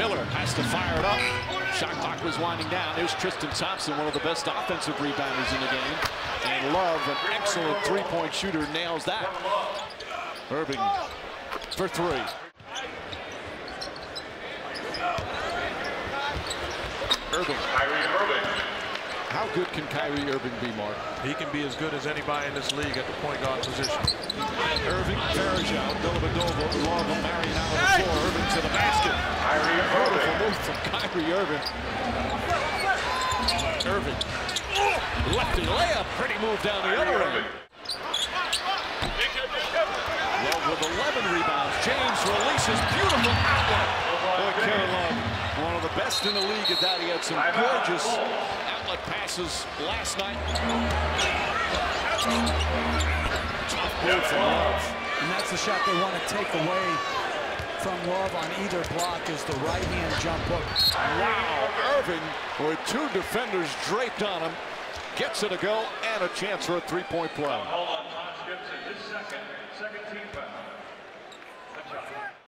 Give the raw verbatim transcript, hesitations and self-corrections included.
Miller has to fire it up. Shot clock was winding down. There's Tristan Thompson, one of the best offensive rebounders in the game. And Love, an excellent three-point shooter, nails that. Irving for three. Irving. Kyrie Irving. How good can Kyrie Irving be, Mark? He can be as good as anybody in this league at the point guard position. Irving, Faragel, Dellavedova, Love, and Marion out on the floor. Irving to the basket. Kyrie Beautiful Irving. move from Kyrie Irving. Irving. Lefty layup. Pretty move down the other end. Love with eleven rebounds. James releases. Beautiful outlet. Boy, Kevin Love, one of the best in the league at that. He had some gorgeous outlet passes last night. Tough move from Love. And that's the shot they want to take away from Love on either block is the right-hand jump hook. Wow, Irving with two defenders draped on him. Gets it a go and a chance for a three-point play.